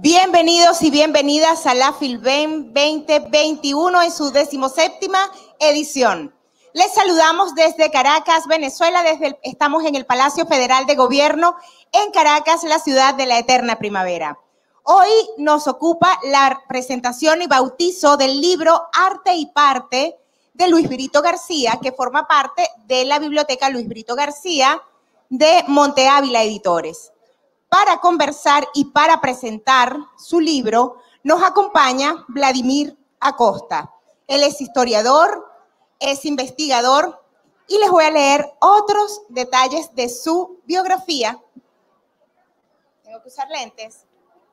Bienvenidos y bienvenidas a la Filben 2021 en su 17ª edición. Les saludamos desde Caracas, Venezuela. Estamos en el Palacio Federal de Gobierno en Caracas, la ciudad de la eterna primavera. Hoy nos ocupa la presentación y bautizo del libro Arte y Parte de Luis Brito García, que forma parte de la Biblioteca Luis Brito García de Monte Ávila Editores. Para conversar y para presentar su libro, nos acompaña Vladimir Acosta. Él es historiador, es investigador y les voy a leer otros detalles de su biografía. Tengo que usar lentes.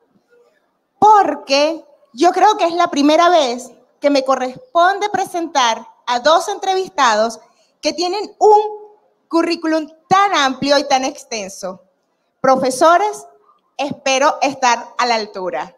Porque yo creo que es la primera vez que me corresponde presentar a dos entrevistados que tienen un currículum tan amplio y tan extenso. Profesores, espero estar a la altura.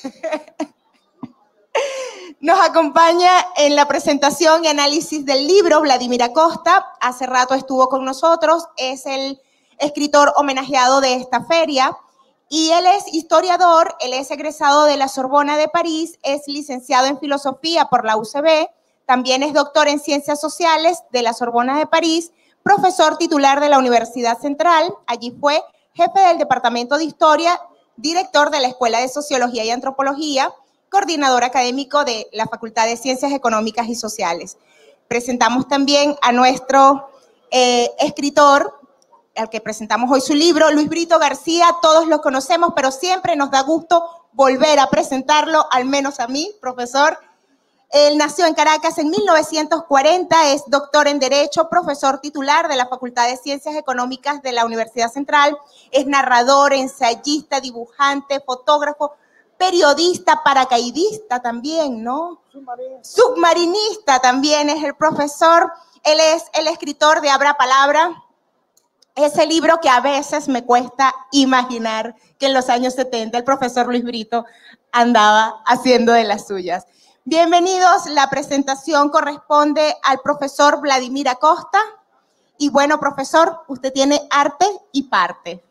Nos acompaña en la presentación y análisis del libro Vladimir Acosta. Hace rato estuvo con nosotros, es el escritor homenajeado de esta feria. Y él es historiador, él es egresado de la Sorbona de París, es licenciado en Filosofía por la UCB, también es doctor en Ciencias Sociales de la Sorbona de París, profesor titular de la Universidad Central, allí fue jefe del Departamento de Historia, director de la Escuela de Sociología y Antropología, coordinador académico de la Facultad de Ciencias Económicas y Sociales. Presentamos también a nuestro escritor, al que presentamos hoy su libro, Luis Brito García. Todos lo conocemos, pero siempre nos da gusto volver a presentarlo, al menos a mí, profesor. Él nació en Caracas en 1940, es doctor en Derecho, profesor titular de la Facultad de Ciencias Económicas de la Universidad Central, es narrador, ensayista, dibujante, fotógrafo, periodista, paracaidista también, ¿no? Submarinista también es el profesor. Él es el escritor de Abra Palabra, ese libro que a veces me cuesta imaginar que en los años 70 el profesor Luis Brito andaba haciendo de las suyas. Bienvenidos, la presentación corresponde al profesor Vladimir Acosta. Y bueno, profesor, usted tiene arte y parte.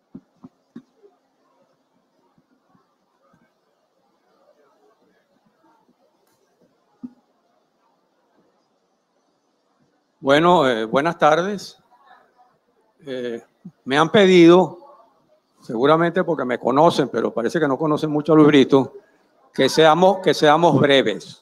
Bueno, buenas tardes. Me han pedido, seguramente porque me conocen, pero parece que no conocen mucho a Luis Brito, que seamos breves,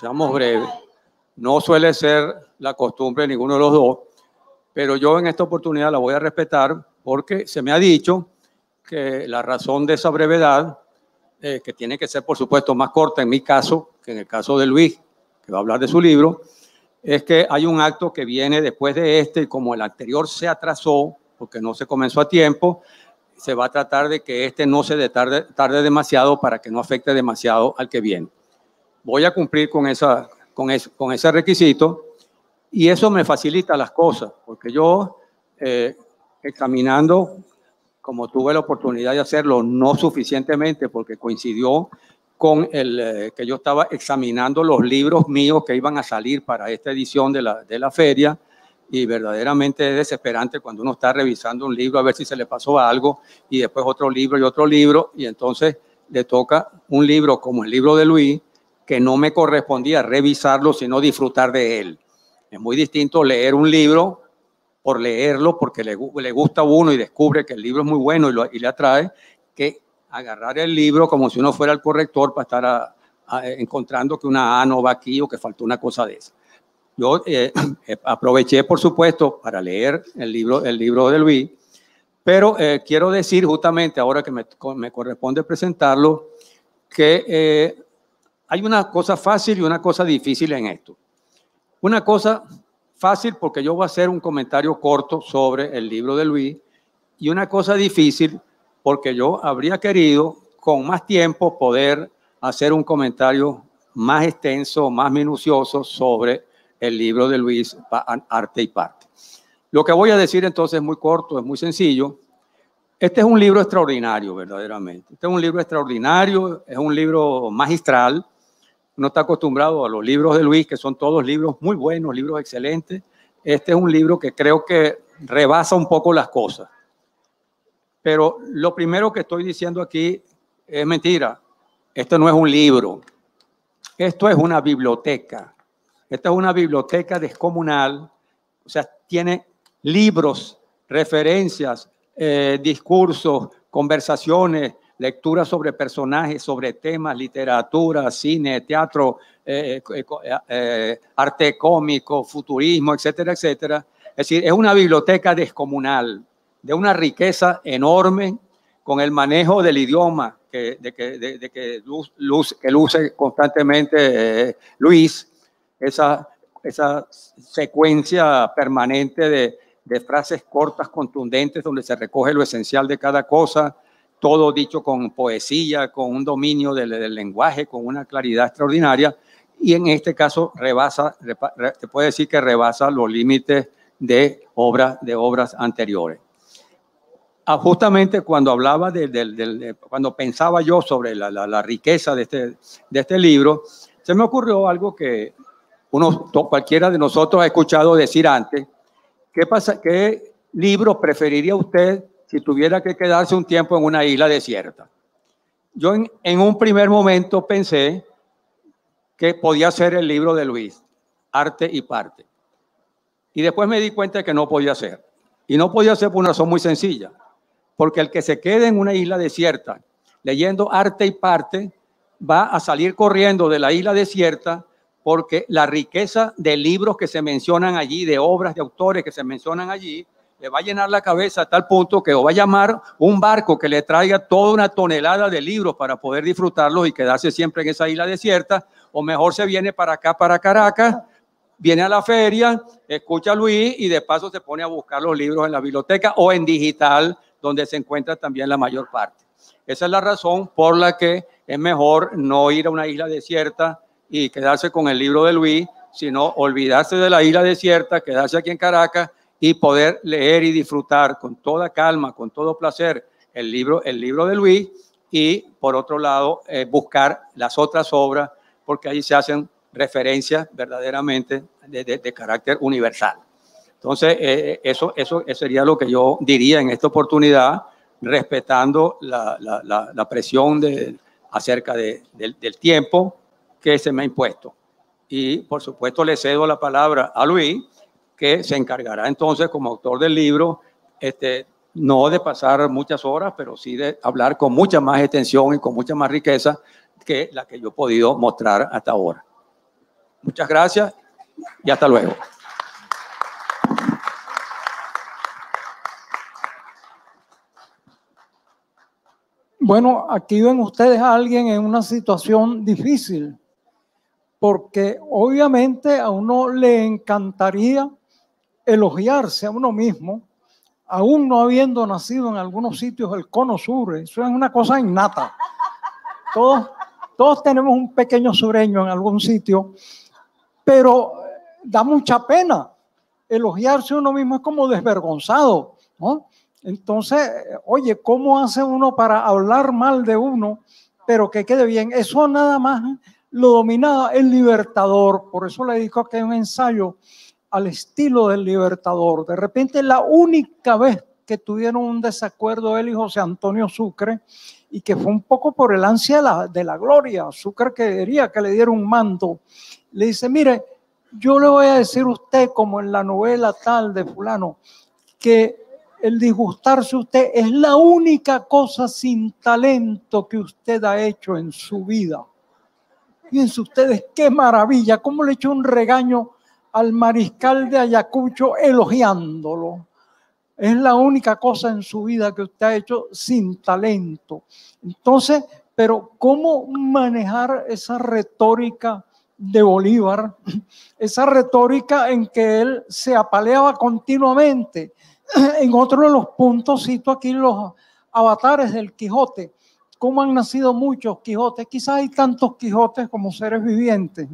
No suele ser la costumbre de ninguno de los dos, pero yo en esta oportunidad la voy a respetar porque se me ha dicho que la razón de esa brevedad, que tiene que ser por supuesto más corta en mi caso que en el caso de Luis, que va a hablar de su libro, es que hay un acto que viene después de este y como el anterior se atrasó porque no se comenzó a tiempo, se va a tratar de que este no se tarde demasiado para que no afecte demasiado al que viene. Voy a cumplir con ese requisito y eso me facilita las cosas, porque yo, examinando, como tuve la oportunidad de hacerlo, no suficientemente porque coincidió con que yo estaba examinando los libros míos que iban a salir para esta edición de la feria, y verdaderamente es desesperante cuando uno está revisando un libro a ver si se le pasó algo y después otro libro y entonces le toca un libro como el libro de Luis que no me correspondía revisarlo sino disfrutar de él. Es muy distinto leer un libro por leerlo porque le gusta a uno y descubre que el libro es muy bueno y le atrae, que agarrar el libro como si uno fuera el corrector para estar encontrando que una A no va aquí o que faltó una cosa de esa. Yo aproveché, por supuesto, para leer el libro de Luis, pero quiero decir justamente, ahora que me corresponde presentarlo, que hay una cosa fácil y una cosa difícil en esto. Una cosa fácil porque yo voy a hacer un comentario corto sobre el libro de Luis y una cosa difícil porque yo habría querido con más tiempo poder hacer un comentario más extenso, más minucioso sobre el libro de Luis, Arte y Parte. Lo que voy a decir entonces es muy corto, es muy sencillo. Este es un libro extraordinario, verdaderamente. Este es un libro extraordinario, es un libro magistral. Uno está acostumbrado a los libros de Luis, que son todos libros muy buenos, libros excelentes. Este es un libro que creo que rebasa un poco las cosas. Pero lo primero que estoy diciendo aquí es mentira. Esto no es un libro. Esto es una biblioteca. Esta es una biblioteca descomunal. O sea, tiene libros, referencias, discursos, conversaciones, lecturas sobre personajes, sobre temas, literatura, cine, teatro, arte cómico, futurismo, etcétera, etcétera. Es decir, es una biblioteca descomunal, de una riqueza enorme, con el manejo del idioma que luce constantemente Luis, esa secuencia permanente de frases cortas, contundentes, donde se recoge lo esencial de cada cosa, todo dicho con poesía, con un dominio del lenguaje, con una claridad extraordinaria, y en este caso se puede decir que rebasa los límites de obras anteriores. Justamente cuando hablaba cuando pensaba yo sobre la riqueza de este libro, se me ocurrió algo que cualquiera de nosotros ha escuchado decir antes. ¿Qué libro preferiría usted si tuviera que quedarse un tiempo en una isla desierta? Yo en un primer momento pensé que podía ser el libro de Luis, Arte y Parte. Y después me di cuenta de que no podía ser. Y no podía ser por una razón muy sencilla. Porque el que se quede en una isla desierta leyendo Arte y Parte va a salir corriendo de la isla desierta, porque la riqueza de libros que se mencionan allí, de obras de autores que se mencionan allí, le va a llenar la cabeza a tal punto que o va a llamar un barco que le traiga toda una tonelada de libros para poder disfrutarlos y quedarse siempre en esa isla desierta, o mejor se viene para acá, para Caracas, viene a la feria, escucha a Luis y de paso se pone a buscar los libros en la biblioteca o en digital, donde se encuentra también la mayor parte. Esa es la razón por la que es mejor no ir a una isla desierta y quedarse con el libro de Luis, sino olvidarse de la isla desierta, quedarse aquí en Caracas y poder leer y disfrutar con toda calma, con todo placer el libro de Luis, y por otro lado buscar las otras obras, porque ahí se hacen referencias verdaderamente de carácter universal. Entonces, eso sería lo que yo diría en esta oportunidad, respetando la presión acerca del tiempo que se me ha impuesto. Y, por supuesto, le cedo la palabra a Luis, que se encargará entonces, como autor del libro, no de pasar muchas horas, pero sí de hablar con mucha más extensión y con mucha más riqueza que la que yo he podido mostrar hasta ahora. Muchas gracias y hasta luego. Bueno, aquí ven ustedes a alguien en una situación difícil, porque obviamente a uno le encantaría elogiarse a uno mismo, aún no habiendo nacido en algunos sitios del Cono Sur. Eso es una cosa innata. Todos tenemos un pequeño sureño en algún sitio, pero da mucha pena. Elogiarse a uno mismo es como desvergonzado, ¿no? Entonces, oye, ¿cómo hace uno para hablar mal de uno, pero que quede bien? Eso nada más lo dominaba el Libertador. Por eso le dedico aquí un ensayo al estilo del Libertador. De repente, la única vez que tuvieron un desacuerdo él y José Antonio Sucre, y que fue un poco por el ansia de la gloria. Sucre quería que le diera un mando. Le dice, mire, yo le voy a decir a usted, como en la novela tal de fulano, que el disgustarse usted es la única cosa sin talento que usted ha hecho en su vida. Fíjense ustedes qué maravilla, cómo le echó un regaño al mariscal de Ayacucho elogiándolo. Es la única cosa en su vida que usted ha hecho sin talento. Entonces, pero ¿cómo manejar esa retórica de Bolívar? Esa retórica en que él se apaleaba continuamente. En otro de los puntos cito aquí los avatares del Quijote. ¿Cómo han nacido muchos Quijotes? Quizás hay tantos Quijotes como seres vivientes.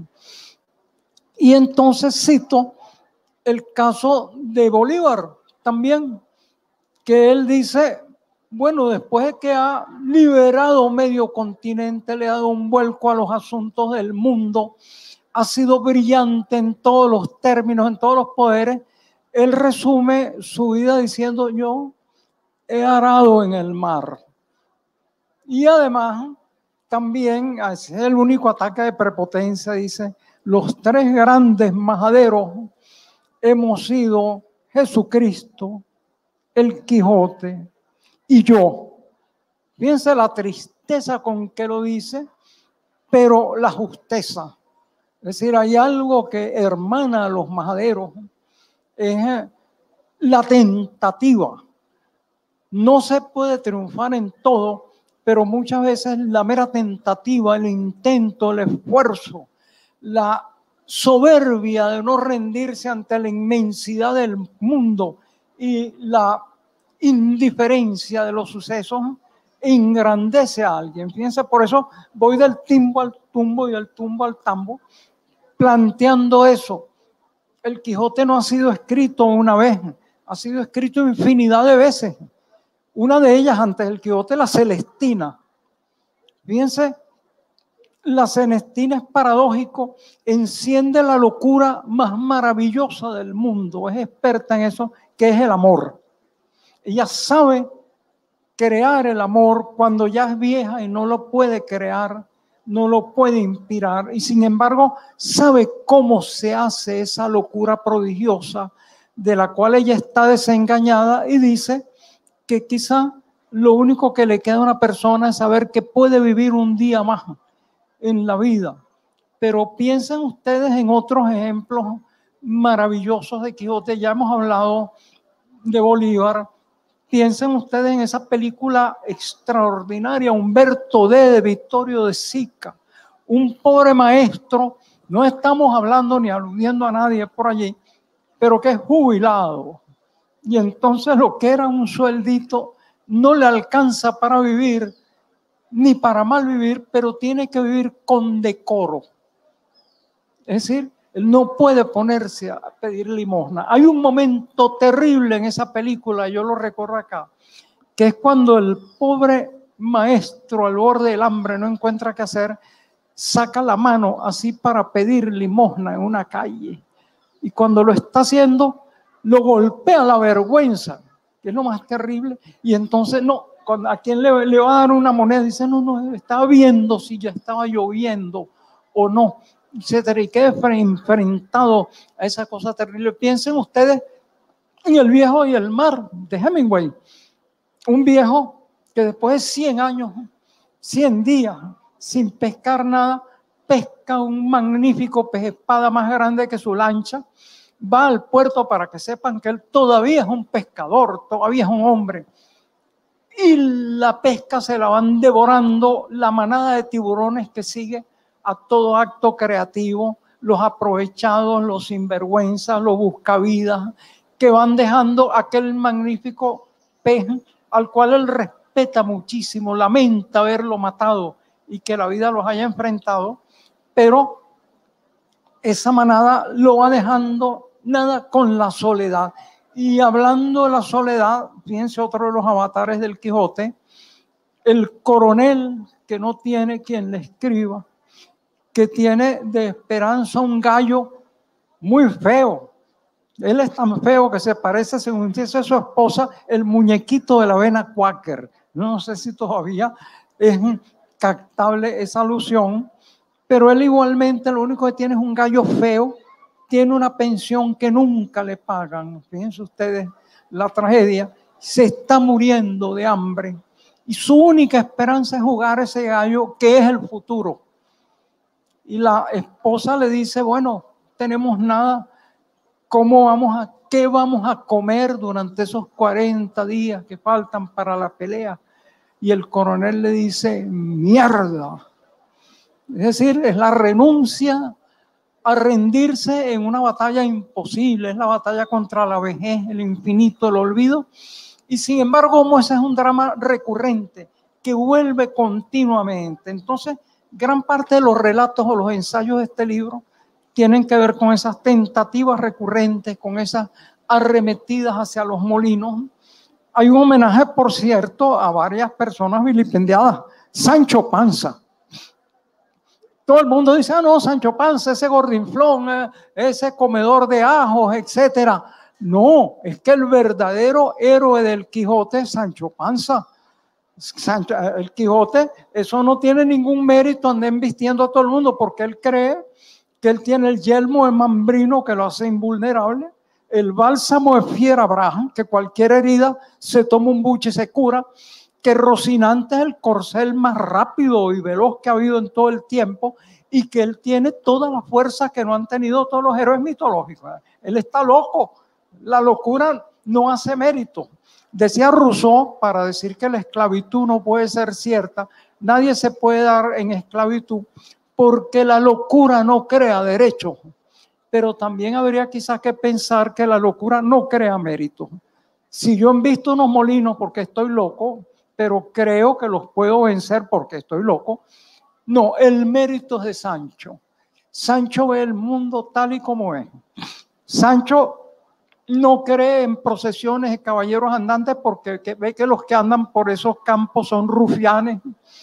Y entonces cito el caso de Bolívar también, que él dice, bueno, después de que ha liberado medio continente, le ha dado un vuelco a los asuntos del mundo, ha sido brillante en todos los términos, en todos los poderes. Él resume su vida diciendo, yo he arado en el mar, Y además, también es el único ataque de prepotencia, dice, los tres grandes majaderos hemos sido Jesucristo, el Quijote y yo. Fíjense la tristeza con que lo dice, pero la justeza. Es decir, hay algo que hermana a los majaderos, es la tentativa. No se puede triunfar en todo, pero muchas veces la mera tentativa, el intento, el esfuerzo, la soberbia de no rendirse ante la inmensidad del mundo y la indiferencia de los sucesos engrandece a alguien. Fíjense, por eso voy del timbo al tumbo y del tumbo al tambo, planteando eso. El Quijote no ha sido escrito una vez, ha sido escrito infinidad de veces. Una de ellas, antes del Quijote, la Celestina. Fíjense, la Celestina es paradójico, enciende la locura más maravillosa del mundo, es experta en eso, que es el amor. Ella sabe crear el amor cuando ya es vieja y no lo puede crear, no lo puede inspirar, y sin embargo sabe cómo se hace esa locura prodigiosa de la cual ella está desengañada, y dice que quizá lo único que le queda a una persona es saber que puede vivir un día más en la vida. Pero piensen ustedes en otros ejemplos maravillosos de Quijote. Ya hemos hablado de Bolívar. Piensen ustedes en esa película extraordinaria, Humberto D. de Vittorio de Sica, un pobre maestro, no estamos hablando ni aludiendo a nadie por allí, pero que es jubilado. Y entonces lo que era un sueldito no le alcanza para vivir, ni para mal vivir, pero tiene que vivir con decoro. Es decir, él no puede ponerse a pedir limosna. Hay un momento terrible en esa película, yo lo recuerdo acá, que es cuando el pobre maestro al borde del hambre no encuentra qué hacer, saca la mano así para pedir limosna en una calle. Y cuando lo está haciendo, lo golpea la vergüenza, que es lo más terrible, y entonces no, ¿a quién le va a dar una moneda? Dice, no, estaba viendo si ya estaba lloviendo o no, etcétera, y queda enfrentado a esa cosa terrible. Piensen ustedes en El viejo y el mar de Hemingway, un viejo que después de 100 años, 100 días sin pescar nada, pesca un magnífico pez espada más grande que su lancha, va al puerto para que sepan que él todavía es un pescador, todavía es un hombre. Y la pesca se la van devorando la manada de tiburones que sigue a todo acto creativo, los aprovechados, los sinvergüenzas, los buscavidas, que van dejando aquel magnífico pez al cual él respeta muchísimo, lamenta haberlo matado y que la vida los haya enfrentado, pero esa manada lo va dejando nada con la soledad. Y hablando de la soledad, fíjense otro de los avatares del Quijote, el coronel que no tiene quien le escriba, que tiene de esperanza un gallo muy feo. Él es tan feo que se parece, según dice su esposa, el muñequito de la avena Quaker. No sé si todavía es captable esa alusión, pero él igualmente lo único que tiene es un gallo feo, tiene una pensión que nunca le pagan. Fíjense ustedes la tragedia, se está muriendo de hambre y su única esperanza es jugar ese gallo que es el futuro. Y la esposa le dice, bueno, tenemos nada, ¿qué vamos a comer durante esos 40 días que faltan para la pelea? Y el coronel le dice, mierda. Es decir, es la renuncia a rendirse en una batalla imposible, es la batalla contra la vejez, el infinito, el olvido. Y sin embargo, como ese es un drama recurrente que vuelve continuamente. Entonces, gran parte de los relatos o los ensayos de este libro tienen que ver con esas tentativas recurrentes, con esas arremetidas hacia los molinos. Hay un homenaje, por cierto, a varias personas vilipendiadas. Sancho Panza. Todo el mundo dice, no, Sancho Panza, ese gordinflón, ese comedor de ajos, etcétera. No, es que el verdadero héroe del Quijote es Sancho Panza. Sancho, el Quijote, eso no tiene ningún mérito, anden vistiendo a todo el mundo, porque él cree que él tiene el yelmo de Mambrino que lo hace invulnerable, el bálsamo de Fierabrás, que cualquier herida se toma un buche y se cura, que Rocinante es el corcel más rápido y veloz que ha habido en todo el tiempo, y que él tiene toda la fuerza que no han tenido todos los héroes mitológicos. Él está loco, la locura no hace mérito. Decía Rousseau, para decir que la esclavitud no puede ser cierta, nadie se puede dar en esclavitud porque la locura no crea derecho. Pero también habría quizás que pensar que la locura no crea mérito. Si yo invisto unos molinos porque estoy loco, pero creo que los puedo vencer porque estoy loco, no, el mérito es de Sancho. Sancho ve el mundo tal y como es. Sancho no cree en procesiones de caballeros andantes porque ve que los que andan por esos campos son rufianes,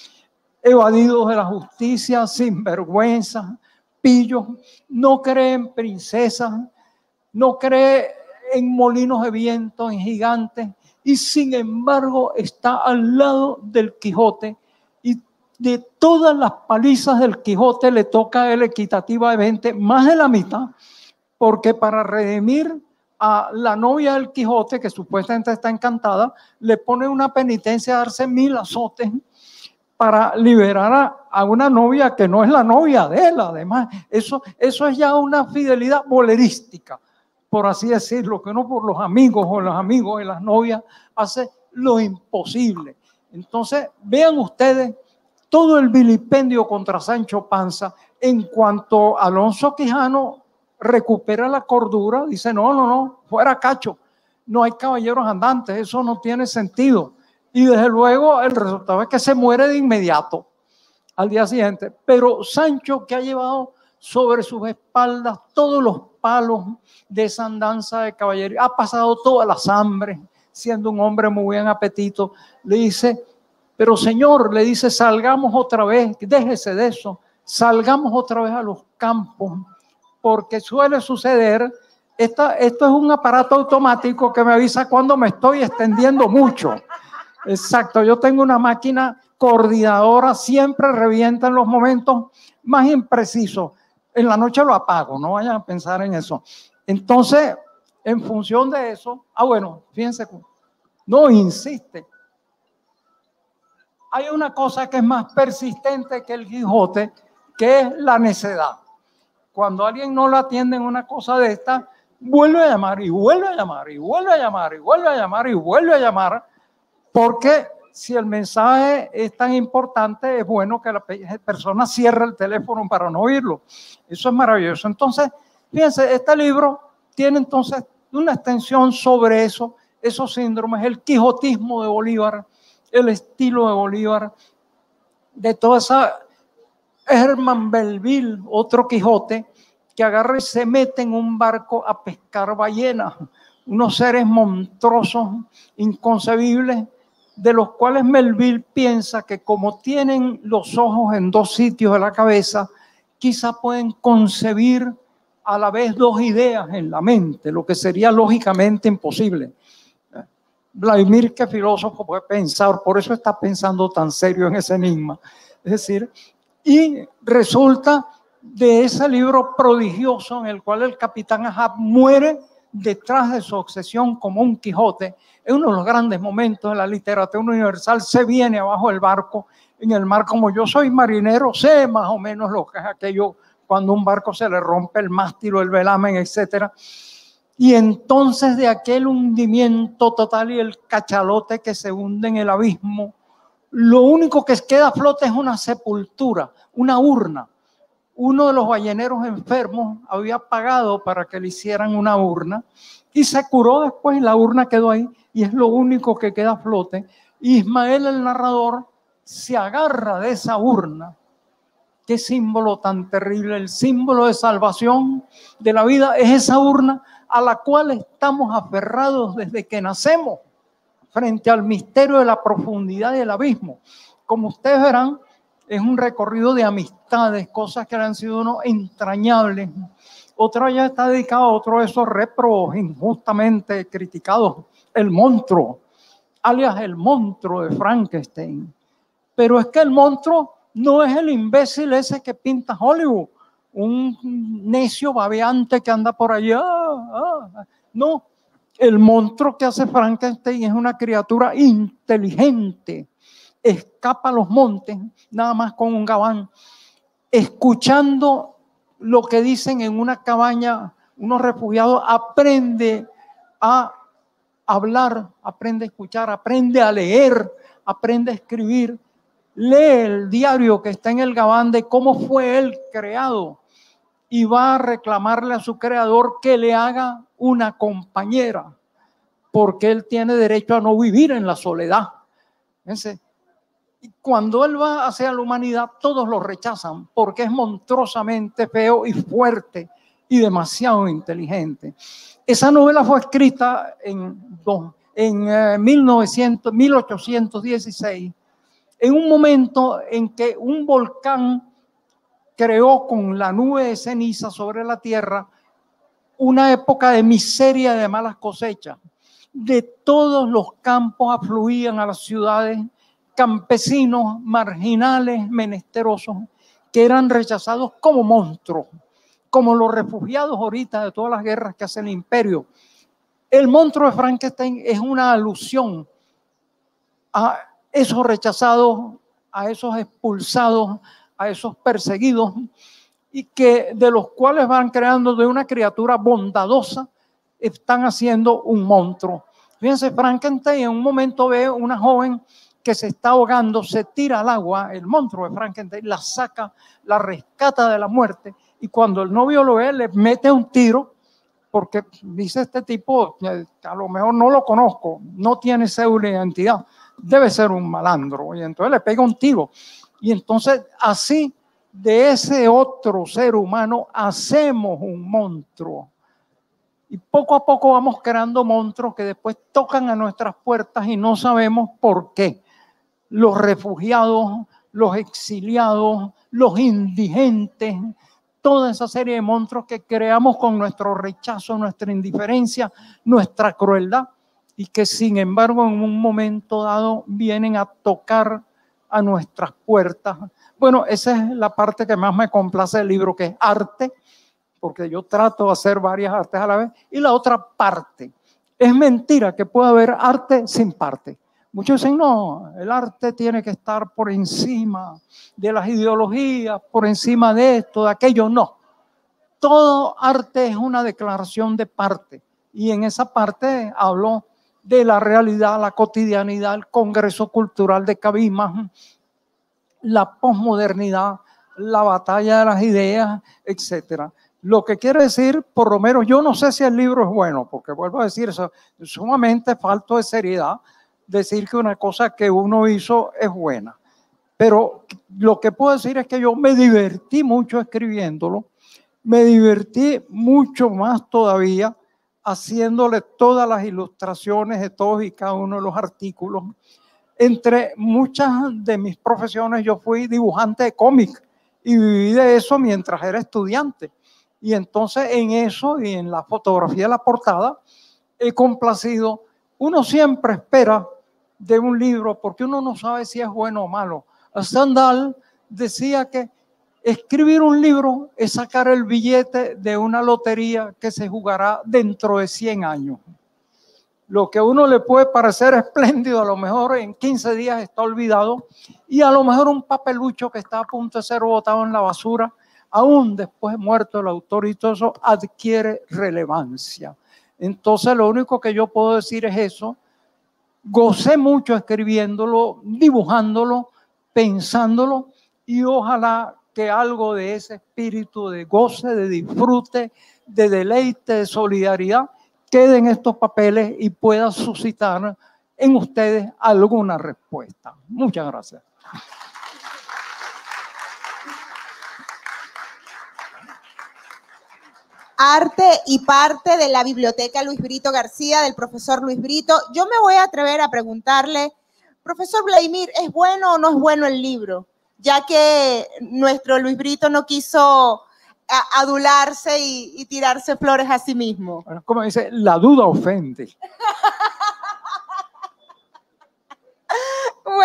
evadidos de la justicia, sinvergüenza, pillos. No cree en princesas, no cree en molinos de viento, en gigantes, y sin embargo está al lado del Quijote, y de todas las palizas del Quijote le toca a él equitativamente más de la mitad, porque para redimir a la novia del Quijote, que supuestamente está encantada, le pone una penitencia de darse 1000 azotes para liberar a una novia que no es la novia de él. Además, eso es ya una fidelidad bolerística, por así decirlo, que uno por los amigos o los amigos de las novias hace lo imposible. Entonces, vean ustedes todo el vilipendio contra Sancho Panza. En cuanto Alonso Quijano recupera la cordura, dice no, fuera cacho, no hay caballeros andantes, eso no tiene sentido. Y desde luego el resultado es que se muere de inmediato al día siguiente. Pero Sancho, que ha llevado sobre sus espaldas todos los palos de esa andanza de caballería, ha pasado todas las hambres, siendo un hombre muy buen apetito, le dice, pero señor, le dice, salgamos otra vez, déjese de eso, salgamos otra vez a los campos, porque suele suceder, esto es un aparato automático que me avisa cuando me estoy extendiendo mucho. Exacto, yo tengo una máquina coordinadora, siempre revienta en los momentos más imprecisos. En la noche lo apago, no vayan a pensar en eso. Entonces, en función de eso, bueno, fíjense, no insiste. Hay una cosa que es más persistente que el Quijote, que es la necedad. Cuando alguien no lo atiende en una cosa de esta, vuelve a llamar y vuelve a llamar y vuelve a llamar y vuelve a llamar y vuelve a llamar, porque si el mensaje es tan importante, es bueno que la persona cierre el teléfono para no oírlo. Eso es maravilloso. Entonces, fíjense, este libro tiene entonces una extensión sobre eso, esos síndromes, el quijotismo de Bolívar, el estilo de Bolívar, de toda esa Herman Melville, otro Quijote, que agarra y se mete en un barco a pescar ballenas, unos seres monstruosos, inconcebibles, de los cuales Melville piensa que como tienen los ojos en dos sitios de la cabeza, quizá pueden concebir a la vez dos ideas en la mente, lo que sería lógicamente imposible. Vladimir, que filósofo, puede pensar, por eso está pensando tan serio en ese enigma. Es decir, y resulta de ese libro prodigioso en el cual el capitán Ahab muere detrás de su obsesión como un Quijote. Es uno de los grandes momentos de la literatura universal. Se viene abajo del barco, en el mar, como yo soy marinero, sé más o menos lo que es aquello cuando un barco se le rompe el mástil o el velamen, etcétera. Y entonces de aquel hundimiento total y el cachalote que se hunde en el abismo, lo único que queda a flote es una sepultura, una urna. Uno de los balleneros enfermos había pagado para que le hicieran una urna y se curó después y la urna quedó ahí y es lo único que queda a flote. Ismael, el narrador, se agarra de esa urna. Qué símbolo tan terrible, el símbolo de salvación de la vida es esa urna a la cual estamos aferrados desde que nacemos frente al misterio de la profundidad del abismo. Como ustedes verán, es un recorrido de amistades, cosas que han sido uno entrañables. Otra ya está dedicada a otro de esos réprobos injustamente criticados, el monstruo. alias el monstruo de Frankenstein. Pero es que el monstruo no es el imbécil ese que pinta Hollywood, un necio babeante que anda por allá. No, el monstruo que hace Frankenstein es una criatura inteligente, escapa a los montes, nada más con un gabán, escuchando lo que dicen en una cabaña unos refugiados, aprende a hablar, aprende a escuchar, aprende a leer, aprende a escribir, lee el diario que está en el gabán de cómo fue él creado y va a reclamarle a su creador que le haga una compañera, porque él tiene derecho a no vivir en la soledad. Y cuando él va hacia la humanidad, todos lo rechazan porque es monstruosamente feo y fuerte y demasiado inteligente. Esa novela fue escrita en 1816, en un momento en que un volcán creó con la nube de ceniza sobre la tierra una época de miseria y de malas cosechas. De todos los campos afluían a las ciudades campesinos, marginales, menesterosos, que eran rechazados como monstruos, como los refugiados ahorita de todas las guerras que hace el imperio. El monstruo de Frankenstein es una alusión a esos rechazados, a esos expulsados, a esos perseguidos, y que de los cuales van creando de una criatura bondadosa, están haciendo un monstruo. Fíjense, Frankenstein en un momento ve una joven que se está ahogando, se tira al agua, el monstruo de Frankenstein la saca, la rescata de la muerte, y cuando el novio lo ve, le mete un tiro, porque dice este tipo, a lo mejor no lo conozco, no tiene cédula de identidad, debe ser un malandro, y entonces le pega un tiro. Y entonces así, de ese otro ser humano, hacemos un monstruo. Y poco a poco vamos creando monstruos que después tocan a nuestras puertas y no sabemos por qué. Los refugiados, los exiliados, los indigentes, toda esa serie de monstruos que creamos con nuestro rechazo, nuestra indiferencia, nuestra crueldad, y que sin embargo en un momento dado vienen a tocar a nuestras puertas. Bueno, esa es la parte que más me complace del libro, que es arte, porque yo trato de hacer varias artes a la vez, y la otra parte. Es mentira que pueda haber arte sin parte. Muchos dicen, no, el arte tiene que estar por encima de las ideologías, por encima de esto, de aquello. No. Todo arte es una declaración de parte. Y en esa parte hablo de la realidad, la cotidianidad, el Congreso Cultural de Cabimas, la posmodernidad, la batalla de las ideas, etcétera. Lo que quiere decir, por lo menos, yo no sé si el libro es bueno, porque vuelvo a decir, eso es sumamente falto de seriedad decir que una cosa que uno hizo es buena. Pero lo que puedo decir es que yo me divertí mucho escribiéndolo, me divertí mucho más todavía haciéndole todas las ilustraciones de todos y cada uno de los artículos. Entre muchas de mis profesiones, yo fui dibujante de cómic y viví de eso mientras era estudiante. Y entonces en eso y en la fotografía de la portada he complacido. Uno siempre espera de un libro porque uno no sabe si es bueno o malo. Stendhal decía que escribir un libro es sacar el billete de una lotería que se jugará dentro de 100 años. Lo que a uno le puede parecer espléndido, a lo mejor en 15 días está olvidado, y a lo mejor un papelucho que está a punto de ser botado en la basura, aún después de muerto el autor y todo eso, adquiere relevancia. Entonces lo único que yo puedo decir es eso. Gocé mucho escribiéndolo, dibujándolo, pensándolo, y ojalá que algo de ese espíritu de goce, de disfrute, de deleite, de solidaridad quede en estos papeles y pueda suscitar en ustedes alguna respuesta. Muchas gracias. Arte y parte de la biblioteca Luis Brito García, del profesor Luis Brito. Yo me voy a atrever a preguntarle, profesor Vladimir, ¿es bueno o no es bueno el libro? Ya que nuestro Luis Brito no quiso adularse y tirarse flores a sí mismo. Bueno, como dice, la duda ofende.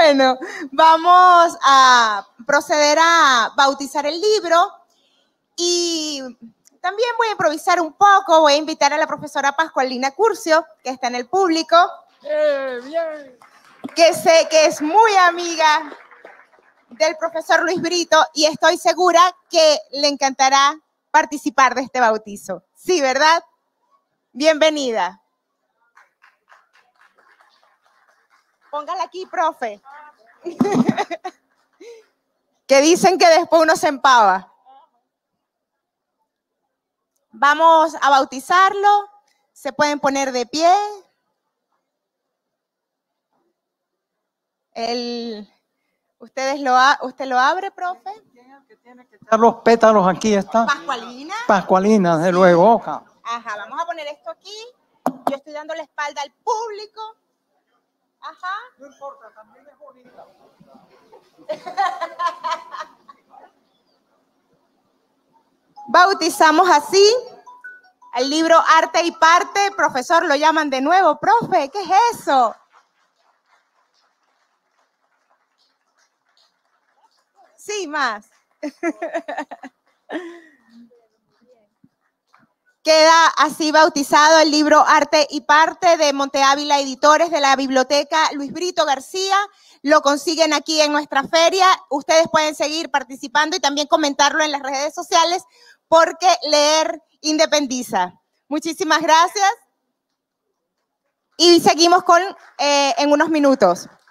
Bueno, vamos a proceder a bautizar el libro y también voy a improvisar un poco. Voy a invitar a la profesora Pascualina Curcio, que está en el público, Bien. que sé que es muy amiga del profesor Luis Brito y estoy segura que le encantará participar de este bautizo. Sí, ¿verdad? Bienvenida. Póngala aquí, profe. Que dicen que después uno se empava. Vamos a bautizarlo. Se pueden poner de pie. ¿Usted lo abre, profe? ¿Quién es el que tiene que echar los pétalos aquí? Está Pascualina. Pascualina, de luego. Ajá, vamos a poner esto aquí. Yo estoy dando la espalda al público. Ajá. No importa, también es bonita. Bautizamos así el libro Arte y Parte. Profesor, lo llaman de nuevo. Profe, ¿qué es eso? Sí, más. Queda así bautizado el libro Arte y Parte de Monte Ávila Editores, de la Biblioteca Luis Brito García. Lo consiguen aquí en nuestra feria. Ustedes pueden seguir participando y también comentarlo en las redes sociales porque leer independiza. Muchísimas gracias. Y seguimos en unos minutos.